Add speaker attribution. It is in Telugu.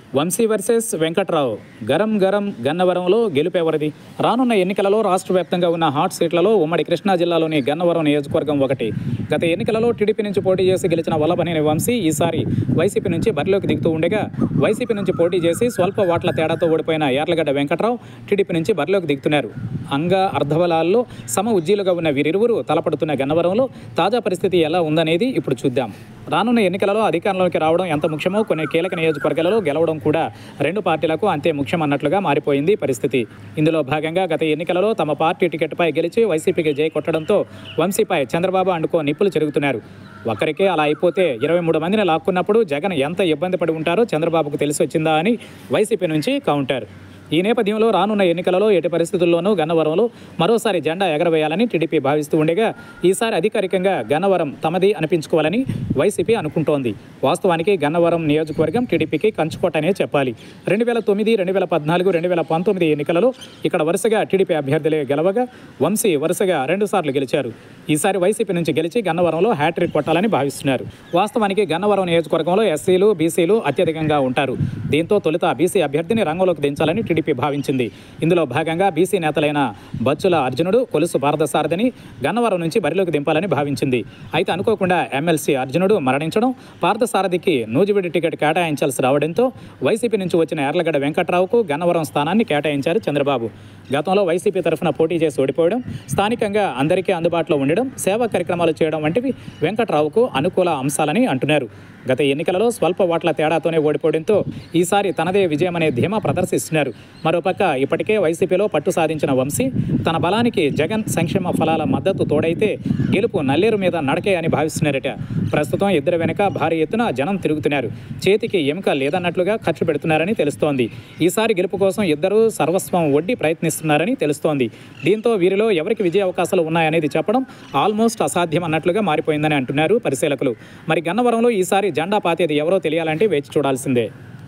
Speaker 1: వంశీ వర్సెస్ వెంకట్రావు గరం గరం గన్నవరంలో గెలుపెవరిది? రానున్న ఎన్నికలలో రాష్ట్ర వ్యాప్తంగా ఉన్న హాట్ సీట్లలో ఉమ్మడి కృష్ణా జిల్లాలోని గన్నవరం నియోజకవర్గం ఒకటి. గత ఎన్నికలలో టీడీపీ నుంచి పోటీ చేసి గెలిచిన వల్లభనేని వంశీ ఈసారి వైసీపీ నుంచి బరిలోకి దిగుతూ ఉండగా, వైసీపీ నుంచి పోటీ చేసి స్వల్ప ఓట్ల తేడాతో ఓడిపోయిన యార్లగడ్డ వెంకట్రావు టీడీపీ నుంచి బరిలోకి దిగుతున్నారు. అర్ధబలాల్లో సమ ఉజ్జీలుగా ఉన్న వీరిరువురు తలపడుతున్న గన్నవరంలో తాజా పరిస్థితి ఎలా ఉందనేది ఇప్పుడు చూద్దాం. రానున్న ఎన్నికలలో అధికారంలోకి రావడం ఎంత ముఖ్యమో కొన్ని కీలక నియోజకవర్గాలలో గెలవడం కూడా రెండు పార్టీలకు అంతే ముఖ్యం అన్నట్లుగా మారిపోయింది పరిస్థితి. ఇందులో భాగంగా గత ఎన్నికలలో తమ పార్టీ టికెట్పై గెలిచి వైసీపీకి జై కొట్టడంతో వంశీపై చంద్రబాబు అండుకో నిప్పులు చెరుగుతున్నారు. ఒక్కరికే అలా అయిపోతే 23 మందిని లాక్కున్నప్పుడు జగన్ ఎంత ఇబ్బంది పడి ఉంటారో చంద్రబాబుకు తెలిసి వచ్చిందా అని వైసీపీ నుంచి కౌంటర్. ఈ నేపథ్యంలో రానున్న ఎన్నికలలో ఎట్టి పరిస్థితుల్లోనూ గన్నవరంలో మరోసారి జెండా ఎగరవేయాలని టీడీపీ భావిస్తూ ఉండగా, ఈసారి అధికారికంగా గన్నవరం తమది అనిపించుకోవాలని వైసీపీ అనుకుంటోంది. వాస్తవానికి గన్నవరం నియోజకవర్గం టీడీపీకి కంచుకోటనే చెప్పాలి. 2009, 2014, 2019 ఎన్నికలలో ఇక్కడ వరుసగా టీడీపీ అభ్యర్థులే గెలవగా వంశీ వరుసగా 2 సార్లు గెలిచారు. ఈసారి వైసీపీ నుంచి గెలిచి గన్నవరంలో హ్యాట్రిక్ కొట్టాలని భావిస్తున్నారు. వాస్తవానికి గన్నవరం నియోజకవర్గంలో ఎస్సీలు, బీసీలు అత్యధికంగా ఉంటారు. దీంతో తొలుత బీసీ అభ్యర్థిని రంగంలోకి దించాలని టీడీపీ భావించింది. ఇందులో భాగంగా బీసీ నేతలైన బచ్చుల అర్జునుడు, కొలుసు పార్థసారథిని గన్నవరం నుంచి బరిలోకి దింపాలని భావించింది. అయితే అనుకోకుండా ఎమ్మెల్సీ అర్జునుడు మరణించడం, పార్థసారథికి నూజివీడు టికెట్ కేటాయించాల్సి రావడంతో వైసీపీ నుంచి వచ్చిన యార్లగడ్డ వెంకట్రావుకు గన్నవరం స్థానాన్ని కేటాయించారు చంద్రబాబు. గతంలో వైసీపీ తరఫున పోటీ చేసి ఓడిపోవడం, స్థానికంగా అందరికీ అందుబాటులో ఉండడం, సేవా కార్యక్రమాలు చేయడం వంటివి వెంకట్రావుకు అనుకూల అంశాలని అంటున్నారు. గత ఎన్నికలలో స్వల్ప ఓట్ల తేడాతోనే ఓడిపోవడంతో ఈసారి తనదే విజయమనే ధీమా ప్రదర్శిస్తున్నారు. మరోపక్క ఇప్పటికే వైసీపీలో పట్టు సాధించిన వంశీ తన బలానికి జగన్ సంక్షేమ ఫలాల మద్దతు తోడైతే గెలుపు నల్లేరు మీద నడకే అని భావిస్తున్నారట. ప్రస్తుతం ఇద్దరు వెనుక భారీ ఎత్తున జనం తిరుగుతున్నారు. చేతికి ఎముక లేదన్నట్లుగా ఖర్చు పెడుతున్నారని తెలుస్తోంది. ఈసారి గెలుపు కోసం ఇద్దరూ సర్వస్వం ఒడ్డి ప్రయత్నిస్తున్నారని తెలుస్తోంది. దీంతో వీరిలో ఎవరికి విజయ అవకాశాలు ఉన్నాయనేది చెప్పడం ఆల్మోస్ట్ అసాధ్యం అన్నట్లుగా మారిపోయిందని అంటున్నారు పరిశీలకులు. మరి గన్నవరంలో ఈసారి జెండా పాతేది ఎవరో తెలియాలంటే వేచి చూడాల్సిందే.